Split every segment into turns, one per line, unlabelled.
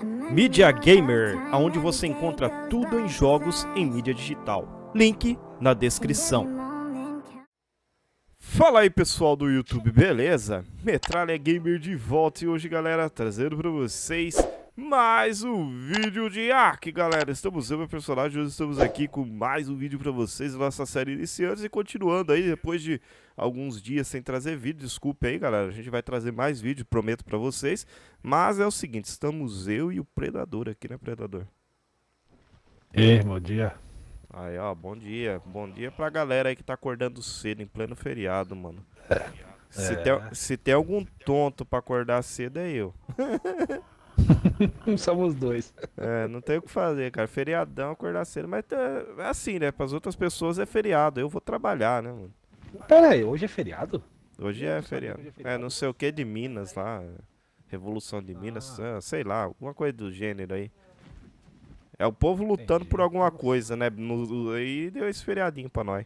Mídia Gamer, onde você encontra tudo em jogos em mídia digital. Link na descrição. Fala aí pessoal do YouTube, beleza? Metralha Gamer de volta e hoje, galera, trazendo pra vocês mais um vídeo de Ark, galera. Estamos eu, meu personagem, hoje estamos aqui com mais um vídeo pra vocês da nossa série Iniciantes e continuando aí, depois de alguns dias sem trazer vídeo, desculpe aí, galera, a gente vai trazer mais vídeo, prometo pra vocês, mas é o seguinte, estamos eu e o Predador aqui, né, Predador?
E aí, bom dia.
Aí, ó, bom dia pra galera aí que tá acordando cedo, em pleno feriado, mano. Se tem algum tonto pra acordar cedo é eu.
Somos dois.
É, não tem o que fazer, cara. Feriadão, acordar cedo. Mas é assim, né? Para as outras pessoas é feriado. Eu vou trabalhar, né, mano?
Pera aí, hoje é feriado?
Hoje
Eu
é
não sabia que
feriado.
hoje é
É,
feriado.
não sei o que de Minas lá. Revolução de Minas, sei lá, alguma coisa do gênero aí. É o povo lutando por
Entendi.
alguma coisa, né? Aí deu esse feriadinho pra nós.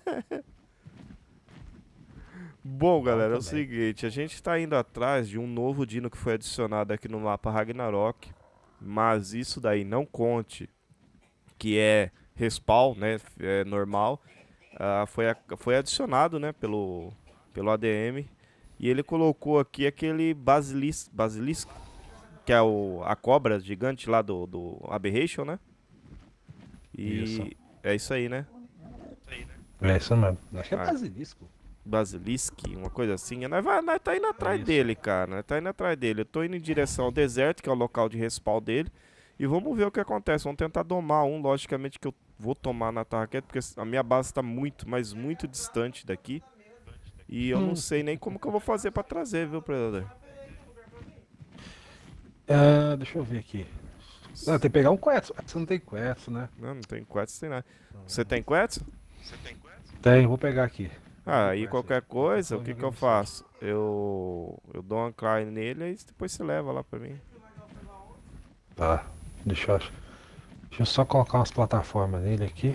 Bom,
Bom
galera, é o
também.
seguinte, a gente tá indo atrás de um novo dino que foi adicionado aqui no mapa Ragnarok, mas isso daí não conte que é respawn, né, é normal, foi adicionado, né, pelo ADM, e ele colocou aqui aquele Basilisco, que é a cobra gigante lá do Aberration, né,
Isso.
e é isso aí, né,
É isso mesmo. Acho que é
ah,
basilisco.
Basilisk, uma coisa assim, nós tá indo
É
atrás
isso.
dele, cara, nós tá indo atrás dele, eu tô indo em direção ao deserto, que é o local de respawn dele, e vamos ver o que acontece, vamos tentar domar um, logicamente que eu vou tomar na tarraqueta, porque a minha base tá muito, mas muito distante daqui, e eu não sei nem como que eu vou fazer pra trazer, viu, Predador?
Deixa eu ver aqui. Tem que pegar um quest. Você não tem quest, né?
Não tem quest, sem nada. Você tem quest?
Tem, vou pegar aqui.
Ah,
Tem
aí
quest
qualquer
aqui. Qualquer
coisa, o
coisa
que que
joga
eu
você.
faço? Eu dou uma cry nele e depois você leva lá pra mim.
Tá. Deixa eu só colocar umas plataformas nele aqui.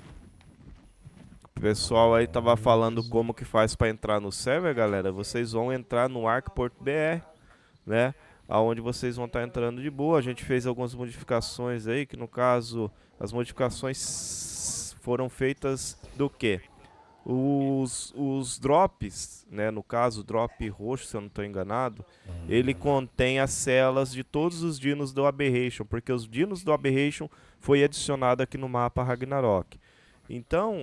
O pessoal aí tava falando como que faz pra entrar no server, galera. Vocês vão entrar no Ark.br, né? Aonde vocês vão estar entrando de boa. A gente fez algumas modificações aí, que no caso, as modificações foram feitas do quê? Os drops, né? No caso, o drop roxo, se eu não estou enganado, ele contém as celas de todos os dinos do Aberration, porque os dinos do Aberration foi adicionado aqui no mapa Ragnarok. Então,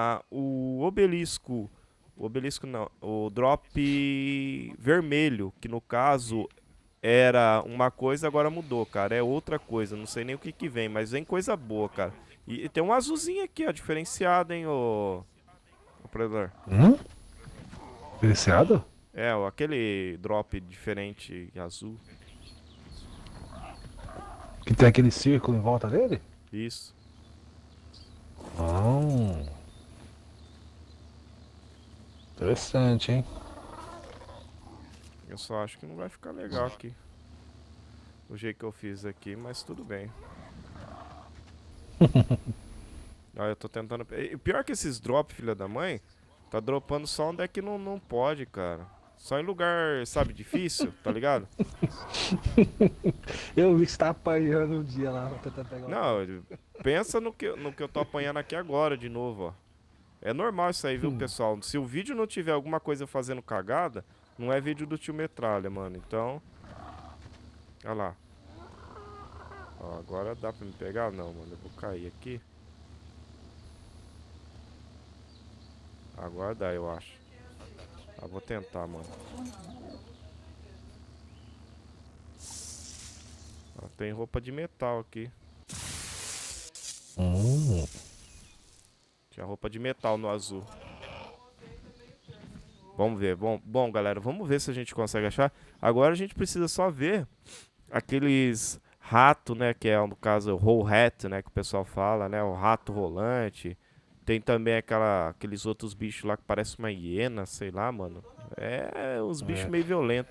o obelisco não, o drop vermelho, que no caso era uma coisa, agora mudou, cara, é outra coisa, não sei nem o que que vem, mas vem coisa boa, cara. E tem um azulzinho aqui, ó, diferenciado, hein, o Predador.
Hum? Diferenciado?
É, ó, aquele drop diferente azul,
Que tem aquele círculo em volta dele?
isso.
Ah, interessante, hein?
Eu só acho que não vai ficar legal aqui, o jeito que eu fiz aqui, mas tudo bem. Ah, eu tô tentando. E pior que esses drops, filha da mãe, tá dropando só onde é que não pode, cara. Só em lugar, sabe, difícil, tá ligado?
Eu vi que você tá apanhando um dia lá pra tentar pegar uma
Não,
coisa.
pensa no que eu tô apanhando aqui agora de novo, ó. É normal isso aí, viu, pessoal? Se o vídeo não tiver alguma coisa fazendo cagada, não é vídeo do tio Metralha, mano. Então, olha lá. Ó, agora dá pra me pegar? Não, mano, eu vou cair aqui. Agora dá, eu acho. Ah, vou tentar, mano. Ó, tem roupa de metal aqui.
Hum.
Tinha roupa de metal no azul. Vamos ver. Bom, galera, vamos ver se a gente consegue achar. Agora a gente precisa só ver aqueles rato, né, que é no caso o whole hat, né, que o pessoal fala, né, o rato rolante. Tem também aqueles outros bichos lá que parecem uma hiena, sei lá, mano. É, uns bichos
É.
meio violentos.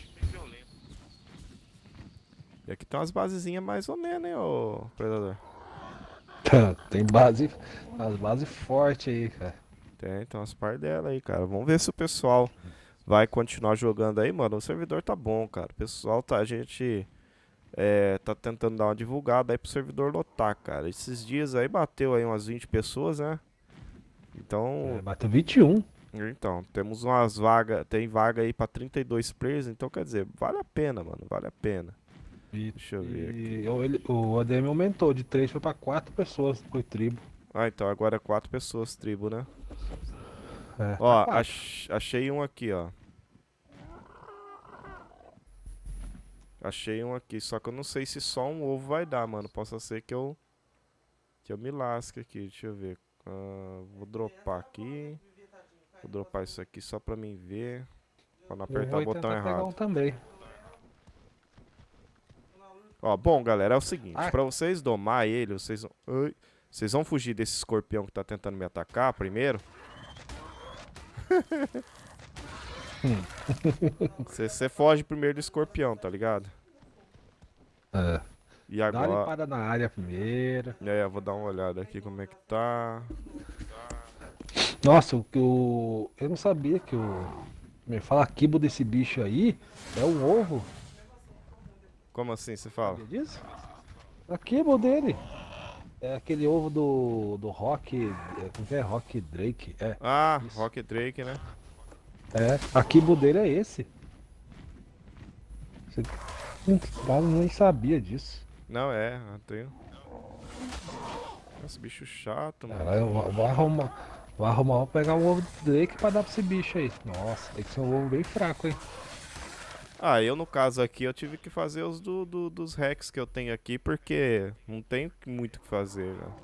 E aqui tem umas basezinhas mais ou menos, hein, ô Predador.
Tem as bases fortes aí, cara.
Tem umas par dela aí, cara. Vamos ver se o pessoal vai continuar jogando aí, mano. O servidor tá bom, cara. O pessoal tá, a gente tá tentando dar uma divulgada aí pro servidor lotar, cara. Esses dias aí bateu aí umas 20 pessoas, né? Então,
Bateu 21.
temos umas vagas, tem vaga aí pra 32 players, então quer dizer, vale a pena, mano, vale a pena.
E,
Deixa eu ver aqui.
o ADM aumentou de 3 foi pra 4 pessoas por tribo.
Ah, então agora é 4 pessoas tribo, né?
Tá
Ó,
4.
achei um aqui, ó. Achei um aqui, só que eu não sei se só um ovo vai dar, mano. Possa ser que eu me lasque aqui, deixa eu ver. Vou dropar aqui. Vou dropar isso aqui só pra mim ver. Pra não
Eu
apertar o
vou
botão
tentar pegar um
errado.
também.
Ó, bom, galera, é o seguinte.
Ah,
Pra vocês domar ele, vocês vão fugir desse escorpião que tá tentando me atacar primeiro. Você foge primeiro do escorpião, tá ligado?
é.
E
Dá uma
agora...
limpada na área primeiro.
Eu vou dar uma olhada aqui como é que tá.
Nossa, eu não sabia que me fala quibo desse bicho aí é um ovo.
Como assim, você fala?
Sabia disso? A quibo dele. É aquele ovo do Rock. Como que é? Rock Drake.
Ah,
Isso.
Rock Drake, né?
A quibo dele é esse. Você nem sabia disso.
Não, eu tenho. Esse bicho chato, mano.
Caralho, vou pegar um ovo do Drake pra dar pra esse bicho aí. Nossa, tem que ser um ovo bem fraco, hein?
Ah, eu no caso aqui, eu tive que fazer os dos hacks que eu tenho aqui, porque não tem muito o que fazer, velho.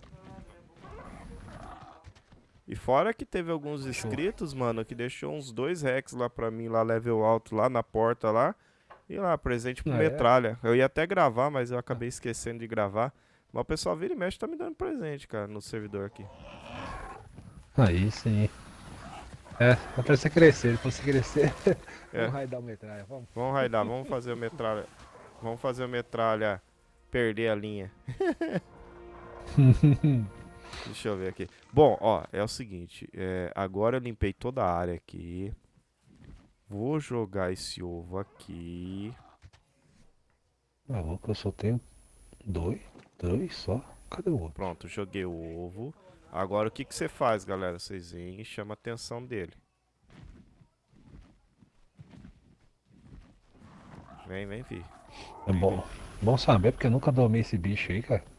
E fora que teve alguns inscritos, mano, que deixou uns 2 hacks lá pra mim, lá level alto, lá na porta lá. E lá, presente pro metralha. Eu ia até gravar, mas eu acabei esquecendo de gravar. Mas o pessoal vira e mexe tá me dando presente, cara, no servidor aqui.
Aí sim. Até você crescer, depois você crescer. Vamos raidar o metralha, vamos.
Vamos raidar, vamos fazer o metralha. Vamos fazer o metralha perder a linha. Deixa eu ver aqui. Bom, ó, é o seguinte. Agora eu limpei toda a área aqui. Vou jogar esse ovo aqui.
Ah, louco, eu só tenho dois só. Cadê o outro?
Pronto, joguei o ovo. Agora o que você faz, galera? Vocês vêm e chamam a atenção dele. Vem, fi.
É bom saber, porque eu nunca domei esse bicho aí, cara.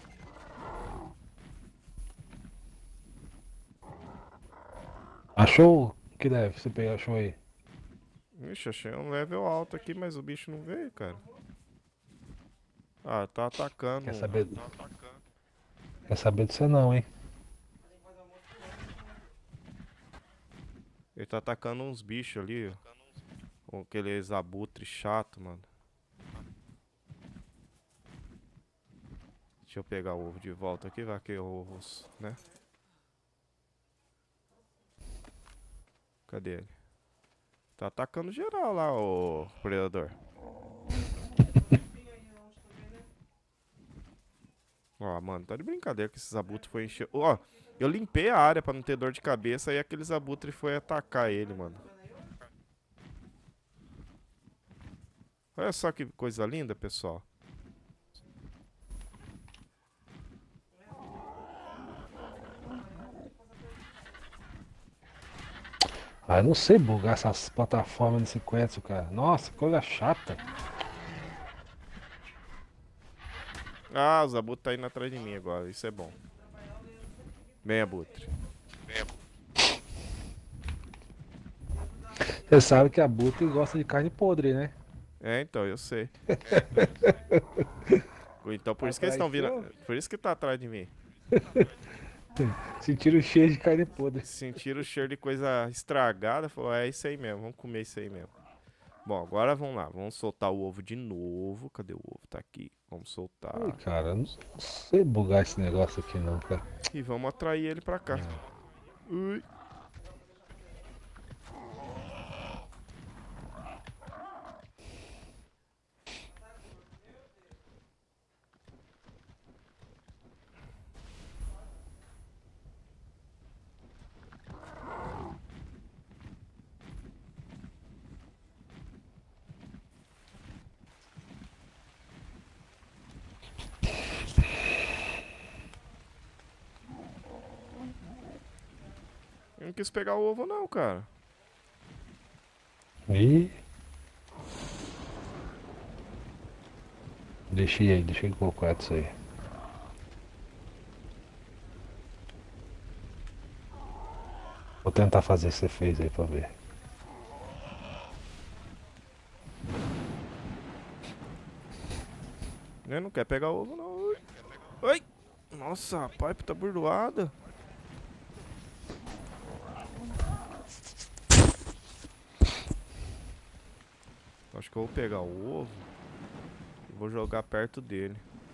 Achou o que deve? Achou aí?
Ixi, achei um level alto aqui, mas o bicho não veio, cara. Ah, tá atacando.
Quer saber? Quer saber disso não, hein?
Ele tá atacando uns bichos ali, ó. Com aqueles abutre chato, mano. Deixa eu pegar o ovo de volta aqui, vai que ovos, né? Cadê ele? Tá atacando geral lá, o predador. Ó, mano, tá de brincadeira que esses abutres foi encher. Ó, eu limpei a área pra não ter dor de cabeça e aqueles abutres foi atacar ele, mano. Olha só que coisa linda, pessoal.
Ah, eu não sei bugar essas plataformas nesse Quetzal, cara. Nossa, coisa chata.
Ah, os abutres tá indo atrás de mim agora, isso é bom. Vem, abutre.
Você sabe que a Buta gosta de carne podre, né?
Então, eu sei. Então por isso que eles estão vindo. Por isso que tá atrás de mim.
Sentiram o cheiro de carne podre.
Sentiram o cheiro de coisa estragada. Falou, é isso aí mesmo, vamos comer isso aí mesmo. Bom, agora vamos lá. Vamos soltar o ovo de novo. Cadê o ovo? Tá aqui. Vamos soltar.
Ai, cara, eu não sei bugar esse negócio aqui não, cara.
E vamos atrair ele pra cá. Ui. quis pegar o ovo não, cara.
Ih. Deixei ele colocar isso aí. Vou tentar fazer o que você fez aí pra ver.
Ele não quer pegar o ovo não. Ai! Nossa, a pipe tá burdoada. Acho que eu vou pegar o ovo e vou jogar perto dele.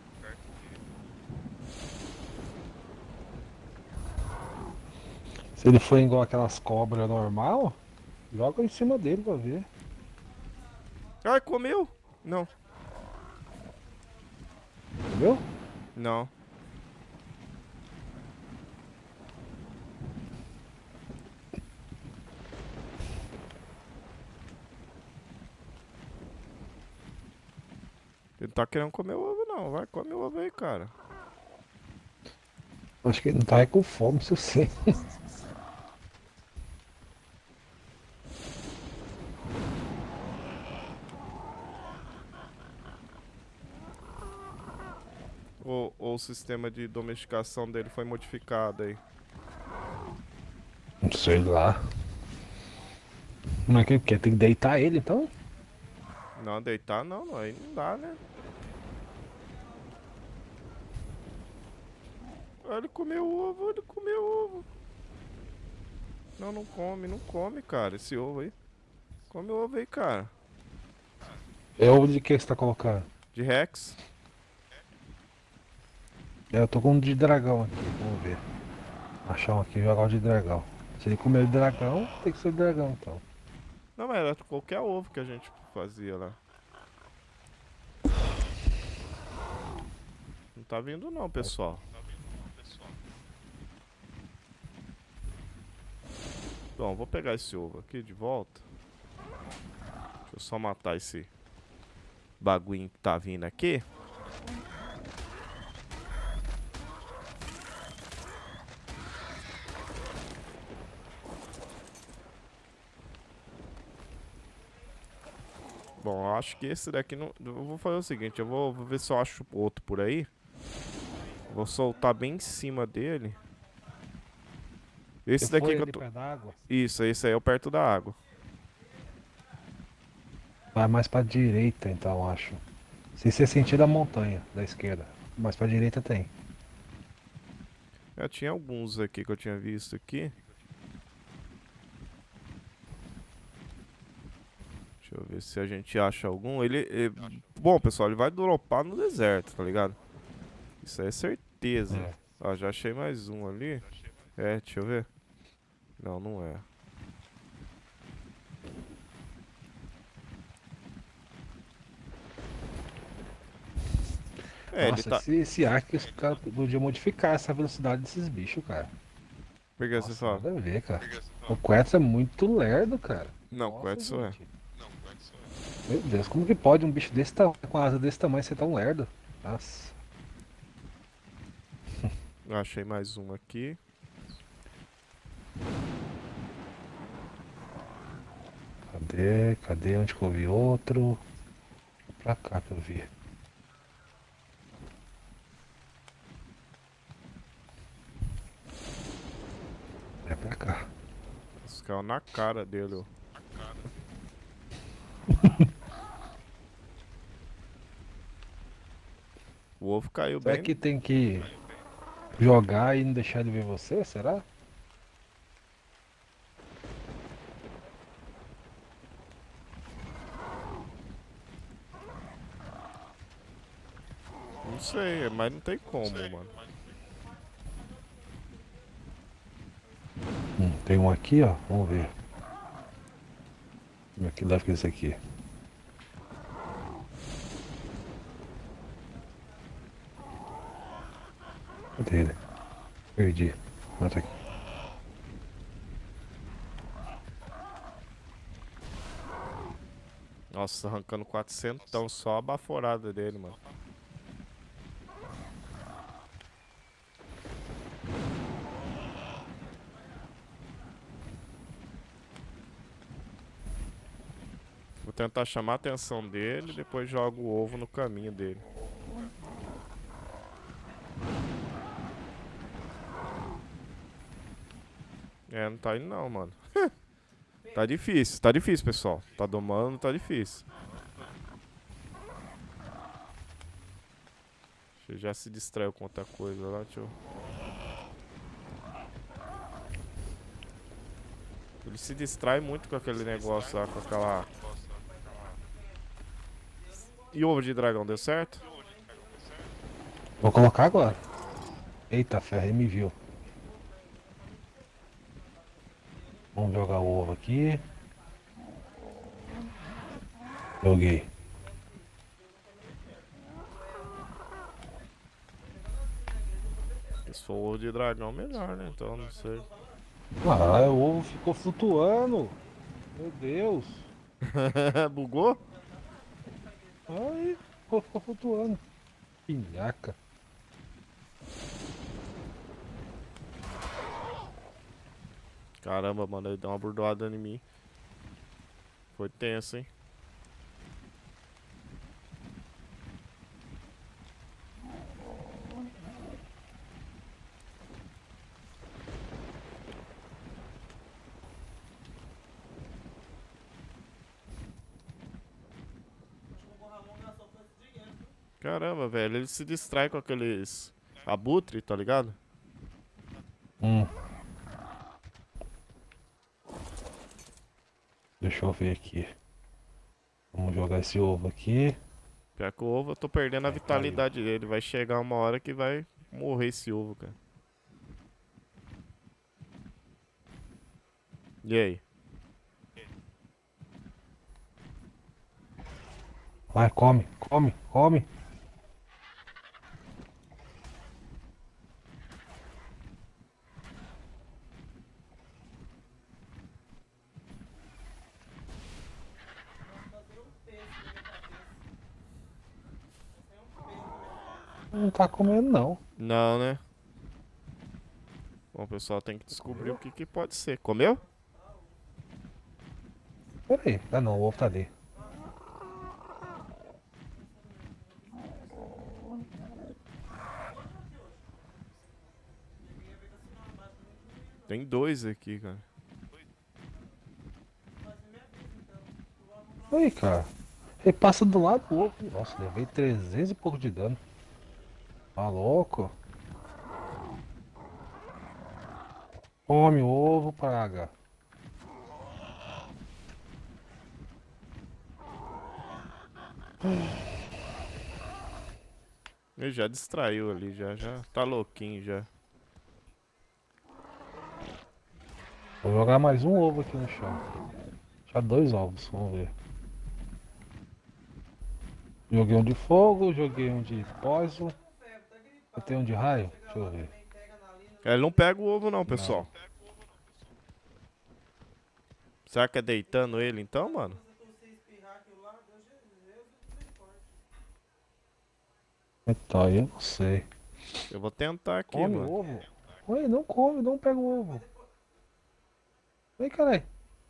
Se ele for igual aquelas cobras normal, joga em cima dele pra ver.
Ai, comeu? Não.
Entendeu?
Não. Ele tá querendo comer o ovo não. Vai, come o ovo aí, cara.
Acho que ele não tá aí com fome, se eu sei.
Ou o sistema de domesticação dele foi modificado aí.
Não sei lá. Não é que ele quer, tem que deitar ele então?
Não, deitar não, aí não dá, né? Ele comeu o ovo, ele comeu o ovo. Não, não come, cara, esse ovo aí. Come o ovo aí, cara.
É ovo de que você tá colocando?
De Rex.
Eu tô com um de dragão aqui, vamos ver. Achar um aqui e jogar o de dragão. Se ele comer o de dragão, tem que ser o de dragão então.
Não, mas era qualquer ovo que a gente fazia lá. Não tá vindo não, pessoal. Bom, vou pegar esse ovo aqui de volta. Deixa eu só matar esse bagulho que tá vindo aqui. Bom, eu acho que esse daqui não... Eu vou fazer o seguinte, eu vou ver se eu acho outro por aí. Vou soltar bem em cima dele. Esse daqui que eu tô...
Perto da água?
Isso, esse aí é o perto da água.
Vai mais pra direita então, acho. Se você sentir da montanha, da esquerda. Mais pra direita tem.
Eu tinha alguns aqui que eu tinha visto aqui. Deixa eu ver se a gente acha algum. Bom, pessoal, ele vai dropar no deserto, tá ligado? Isso aí é certeza.
É.
Ó, já achei mais um ali. É, deixa eu ver. Não, não é. É,
Nossa,
ele tá...
esse arco, os caras podiam modificar essa velocidade desses bichos, cara.
Por que você
Nossa,
fala?
nada a ver, cara. O Quetzal é muito lerdo, cara.
Não,
Nossa,
Quetzal é.
gente. Meu Deus, como que pode um bicho desse tamanho, com asa desse tamanho, ser tão lerdo? Nossa.
Eu achei mais um aqui.
Cadê? Onde que eu vi outro? Pra cá que eu vi. É pra cá.
Esse caiu na cara dele, ó. O ovo caiu
Será
bem.
que tem que jogar e não deixar ele ver você? Será?
Não sei, mas não tem como, mano.
Tem um aqui, ó. Vamos ver. Aqui deve que esse aqui. Cadê ele? Perdi. Ah, tá aqui.
Nossa, arrancando 400, então só a baforada dele, mano. Vou tentar chamar a atenção dele e depois jogo o ovo no caminho dele. É, não tá indo não, mano. Tá difícil, pessoal. Tá domando, tá difícil. Você já se distraiu com outra coisa lá, deixa eu... Ele se distrai muito com aquele negócio lá, com aquela... E ovo de dragão, deu certo?
Vou colocar agora. Eita ferro, ele me viu. Vamos jogar o ovo aqui. Joguei.
Se for ovo de dragão, melhor, né? Então, não sei.
Ah, o ovo ficou flutuando. Meu Deus.
Bugou?
Ai, ficou flutuando. Pinhaca.
Caramba, mano, ele deu uma burdoada em mim. Foi tenso, hein? Caramba, velho, ele se distrai com aqueles abutre, tá ligado?
Deixa eu ver aqui. Vamos jogar esse ovo aqui.
Pior que o ovo, eu tô perdendo a vitalidade dele. Vai chegar uma hora que vai morrer esse ovo, cara. E aí?
Vai, come, come, come. Não tá comendo não.
Não, né? Bom, o pessoal tem que descobrir o que que pode ser. Comeu?
Pera aí. Ah não, o ovo tá ali.
Tem dois aqui, cara.
Aí, cara. Ele passa do lado do ovo. Nossa, levei 300 e pouco de dano. Tá louco? Come o ovo, praga.
Ele já distraiu ali, já tá louquinho já.
Vou jogar mais um ovo aqui no chão. Já 2 ovos, vamos ver. Joguei um de fogo, joguei um de poison. Eu tenho um de raio? Deixa eu ver.
Ele não pega o ovo não, pessoal. Será que é deitando ele então, mano?
Então, eu não sei.
Eu vou tentar aqui,
Come
mano.
o ovo? Oi, não come, não pega o ovo. Vem, caralho.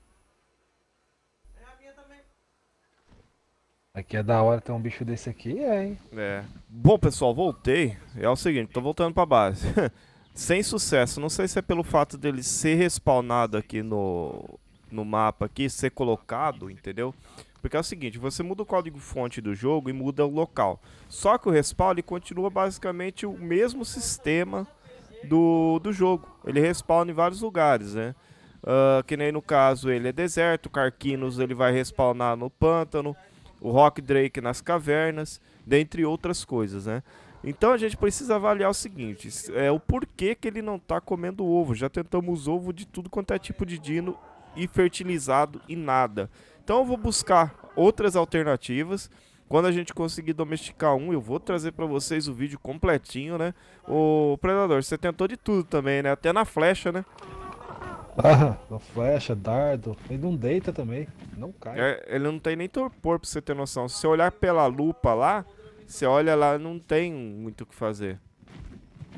Aqui é da hora ter um bicho desse aqui, hein?
É. Bom, pessoal, voltei. É o seguinte, tô voltando pra base. Sem sucesso. Não sei se é pelo fato dele ser respawnado aqui no mapa aqui, ser colocado, entendeu? Porque é o seguinte, você muda o código-fonte do jogo e muda o local. Só que o respawn, ele continua basicamente o mesmo sistema do jogo. Ele respawna em vários lugares, né? Que nem no caso, ele é deserto, o Carquinos ele vai respawnar no pântano, o Rock Drake nas cavernas, dentre outras coisas, né? Então a gente precisa avaliar o seguinte, o porquê que ele não tá comendo ovo. Já tentamos ovo de tudo quanto é tipo de dino e fertilizado e nada. Então eu vou buscar outras alternativas. Quando a gente conseguir domesticar um, eu vou trazer pra vocês o vídeo completinho, né? Ô Predador, você tentou de tudo também, né? Até na flecha, né?
Ah, flecha, dardo. Ele não deita também. Não cai.
Ele não tem nem torpor, pra você ter noção. Se você olhar pela lupa lá, você olha lá, não tem muito o que fazer.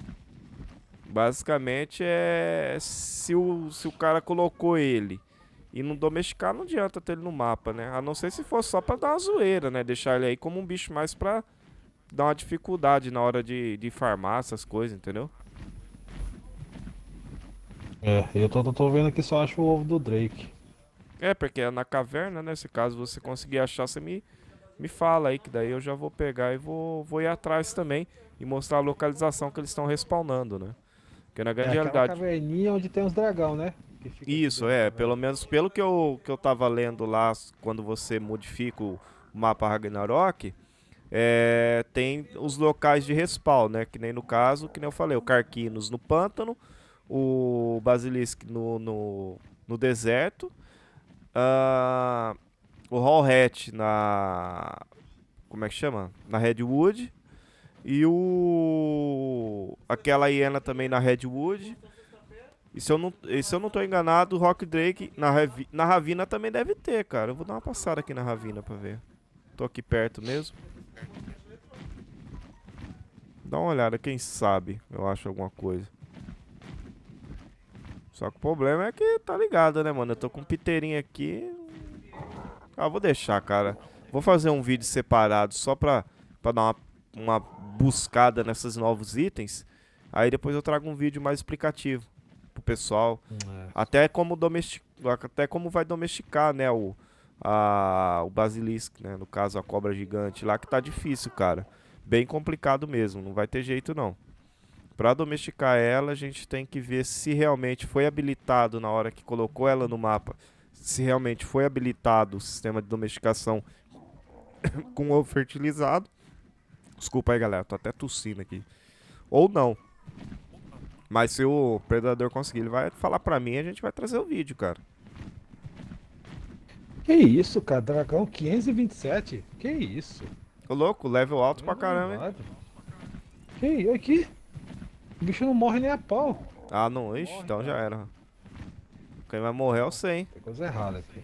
Basicamente se o cara colocou ele E não domesticar não adianta ter ele no mapa, né? A não ser se for só pra dar uma zoeira, né? Deixar ele aí como um bicho mais pra dar uma dificuldade na hora de farmar essas coisas, entendeu?
É, eu tô vendo aqui, só acho o ovo do Drake.
É, porque é na caverna, né? Se caso você conseguir achar, você me fala aí, que daí eu já vou pegar e vou ir atrás também e mostrar a localização que eles estão respawnando, né? Porque na
É
grande
aquela
realidade.
caverninha onde tem os dragão, né? Que fica tudo
Isso,
dentro da
é.
caverna.
Pelo menos pelo que eu tava lendo lá, quando você modifica o mapa Ragnarok, tem os locais de respawn, né? Que nem no caso, que nem eu falei, o Carquinos no pântano, o Basilisk no deserto, ah, o Hall Hat na. Como é que chama? Na Redwood. E aquela hiena também na Redwood. E se eu não tô enganado, o Rock Drake na Ravina também deve ter, cara. Eu vou dar uma passada aqui na Ravina pra ver. Tô aqui perto mesmo. Dá uma olhada, quem sabe eu acho alguma coisa. Só que o problema é que tá ligado, né, mano? Eu tô com um piteirinho aqui. Ah, vou deixar, cara. Vou fazer um vídeo separado só pra dar uma buscada nesses novos itens. Aí depois eu trago um vídeo mais explicativo pro pessoal.
É.
Até como vai domesticar, né, o Basilisk, né? No caso, a cobra gigante lá, que tá difícil, cara. Bem complicado mesmo, não vai ter jeito não. Pra domesticar ela, a gente tem que ver se realmente foi habilitado na hora que colocou ela no mapa. Se realmente foi habilitado o sistema de domesticação com ovo fertilizado. Desculpa aí, galera, tô até tossindo aqui. Ou não. Mas se o predador conseguir, ele vai falar pra mim e a gente vai trazer o vídeo, cara.
Que isso, cara? Dragão 527? Que isso?
Ô louco, level alto pra caramba, hein?
Elevado. Que isso? Aqui? O bicho não morre nem a pau.
Ah, não, ixi, então já era. Quem vai morrer é você, hein?
Tem coisa errada aqui.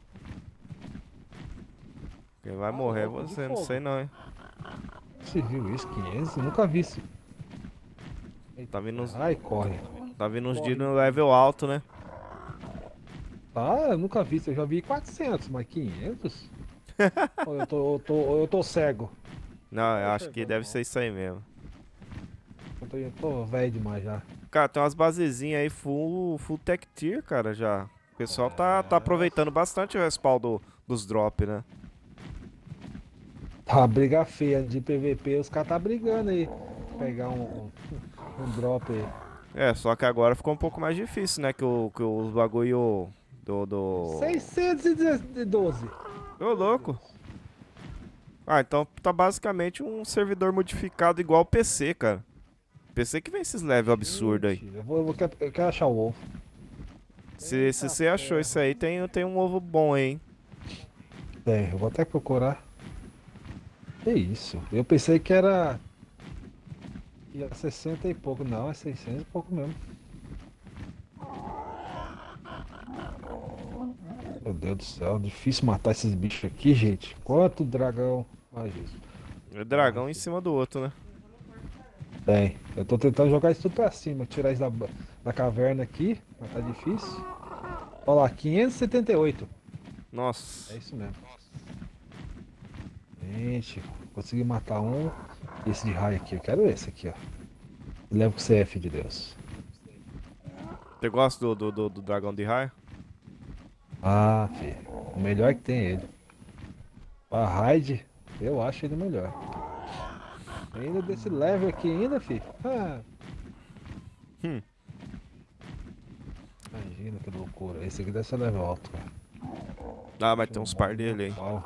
Quem vai morrer é
louco, de
você, não
fogo.
sei não, hein?
Você viu isso? 500? Nunca vi isso.
Tá vindo uns,
Ai, corre.
tá vindo uns dias no level alto, né?
Ah, eu nunca vi isso. Eu já vi 400, mas 500? Ou eu tô cego.
Não, eu acho que deve ser isso aí mesmo.
Eu tô velho demais já.
Cara, tem umas basezinhas aí full tech tier, cara, já. O pessoal tá aproveitando bastante o respawn dos drop, né?
Tá uma briga feia de PVP, os caras tá brigando aí. Pegar um drop aí.
É, só que agora ficou um pouco mais difícil, né? Que o bagulho do...
612.
Ô, louco. Ah, então tá basicamente um servidor modificado igual o PC, cara. PC que vem esses level absurdos aí.
Gente, eu quero achar o ovo.
Se você achou isso aí, tem um ovo bom aí, hein?
Tem, eu vou até procurar. Que isso? Eu pensei que era. Ia 60 e pouco. Não, é 600 e pouco mesmo. Meu Deus do céu, difícil matar esses bichos aqui, gente. Quanto dragão. Ai, Jesus.
É dragão em cima do outro, né?
Tem. Eu tô tentando jogar isso tudo pra cima. Tirar isso da caverna aqui. Mas tá difícil. Olha lá, 578. É
Nossa.
isso mesmo. Gente, consegui matar um. Esse de raio aqui, eu quero esse aqui, ó. Leva com CF de Deus.
Você gosta do dragão de raio?
Ah, filho. O melhor que tem é ele. A raid, eu acho ele o melhor. Ainda desse level aqui ainda, filho. Ah.
Hum.
Imagina que loucura. Esse aqui deve ser level alto, cara.
Ah, mas tem uns par dele aí.
Ó,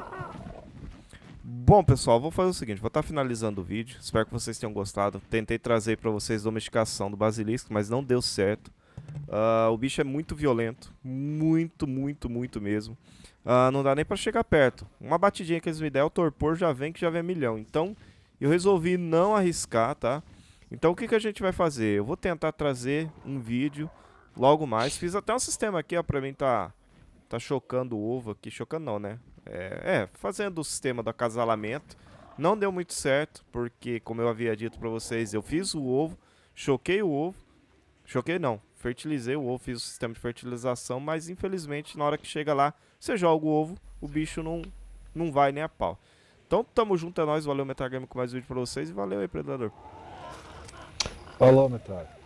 Bom, pessoal, vou fazer o seguinte, vou estar finalizando o vídeo. Espero que vocês tenham gostado. Tentei trazer para vocês a domesticação do basilisco, mas não deu certo. O bicho é muito violento, muito mesmo. Não dá nem para chegar perto. Uma batidinha que eles me deram, o torpor já vem milhão. Então, eu resolvi não arriscar, tá? Então, o que a gente vai fazer? Eu vou tentar trazer um vídeo logo mais. Fiz até um sistema aqui, ó, pra mim tá chocando o ovo aqui. Chocando não, né? Fazendo o sistema do acasalamento. Não deu muito certo, porque, como eu havia dito pra vocês, eu fiz o ovo, choquei o ovo. Choquei não, fertilizei o ovo, fiz o sistema de fertilização, mas infelizmente na hora que chega lá, você joga o ovo, o bicho não vai nem a pau. Então tamo junto, é nóis, valeu Metagame com mais um vídeo pra vocês e valeu aí, Predador.
Falou, Metralha.